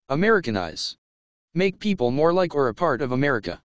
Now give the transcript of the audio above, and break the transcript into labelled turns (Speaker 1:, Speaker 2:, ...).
Speaker 1: Americanize. Make people more like or a part of America.